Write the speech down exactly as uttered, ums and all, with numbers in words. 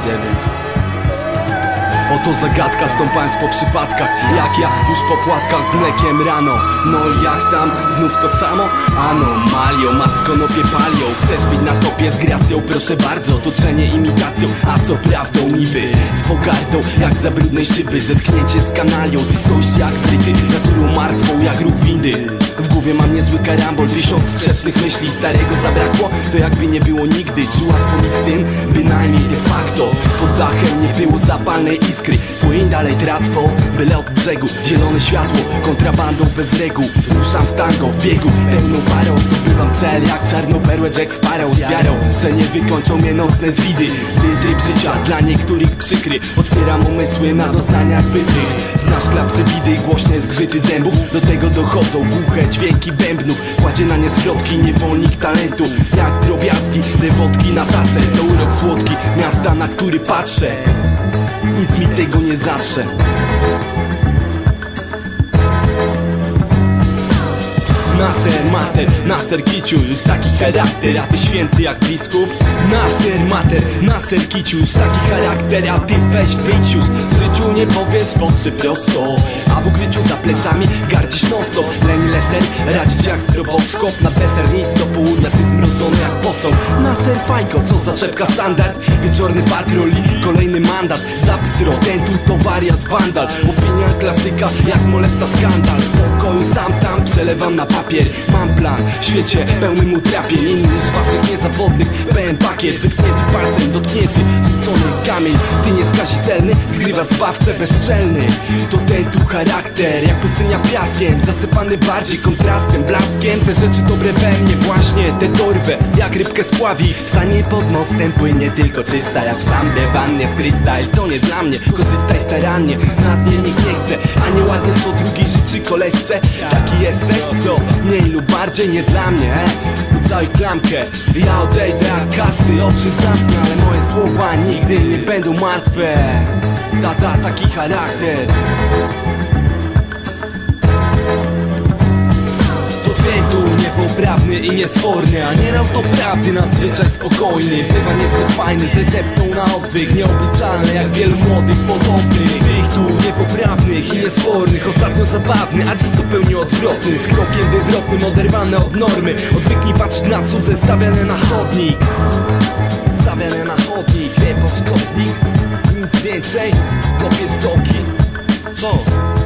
dziewięć. Oto zagadka, stąpając po przypadkach, jak ja już po płatkach z mlekiem rano. No i jak tam? Znów to samo? Anomalio, masz konopie palio. Chcesz być na topie z gracją? Proszę bardzo, toczenie imitacją, a co prawdą niby z pogardą, jak za brudnej szyby. Zetknięcie z kanalią, ty stoisz jak wryty, naturą martwą jak róg windy. W głowie mam niezły karambol, tysiąc sprzecznych myśli. Starego zabrakło, to jakby nie było nigdy. Czy łatwo mi z tym? Bynajmniej de facto. Pod dachem nie było zapalnej iskry. Płyń dalej tratwą, byle od brzegu. Zielone światło, kontrabandą bez reguł. Ruszam w tango, w biegu, pełną parą. Zdobywam cel jak czarnoperłę Jack Sparrow. Z wiarą, że nie wykończą mnie nocne zwidy. Gdy tryb życia dla niektórych przykry. Otwieram umysły na doznaniach wytrych. Znasz klapsy widy, głośne zgrzyty zębów. Do tego dochodzą głuche dźwięki bębnów. Kładzie na nie zwrotki, niewolnik talentu. Jak drobiazgi, te wodki na tacę. To urok słodki, miasta na który patrzę. Nic mi tego nie zatrze. Naser mater, naser kiciu, już taki charakter, a ty święty jak biskup. Naser mater, naser kiciu, już taki charakter, a ty weź wyjdź już. W życiu nie powiesz w oczy prosto, a w ukryciu za plecami gardzisz non stop. Leni leser, radzić jak stroboskop. Na deser nic do południa, ty zmrożony jak posąg. Naser fajko, co za czepka standard. Wieczorny patrol i kolejny mandat. Za bzdro, ten tu to wariat wandal. Opinia klasyka, jak molesta skandal. W pokoju sam tam przelewam na papier. Mam plan, w świecie pełnym utrapień. Inny z waszych niezawodnych, pełen pakiet. Wytknięty palcem, dotknięty, rzucony kamień. Ty nieskazitelny, zgrywa zbawcę bezczelny. To ten tu charakter, jak pustynia piaskiem. Zasypany bardziej kontrastem, blaskiem. Te rzeczy dobre we mnie, właśnie te dorwę. Jak rybkę spławi, w sanie pod mostem płynie tylko czysta. Ja w szambie, wannie z krystal. To nie dla mnie, korzystaj starannie. Nad mnie nikt nie chce, a nie ładnie co drugi życzy koleżce. Taki jesteś, co? Mniej lub bardziej nie dla mnie, e? Rzucaj klamkę, ja odejdę, a każdy oczy zamknie. Ale moje słowa nigdy nie będą martwe. Tata, taki charakter. Niepoprawny i niesforny, a nieraz do prawdy nadzwyczaj spokojny. Bywa niezbyt fajny, z receptą na odwyk. Nieobliczalny jak wielu młodych podobnych. Tych tu niepoprawnych i niesfornych, ostatnio zabawny, a dziś zupełnie odwrotny. Z krokiem wywrotnym, oderwany od normy. Odwyknij patrzeć na cudze, stawiane na chodnik. Stawiane na chodnik, nie poszkodnik. Nic więcej, kopiesz doki. Co?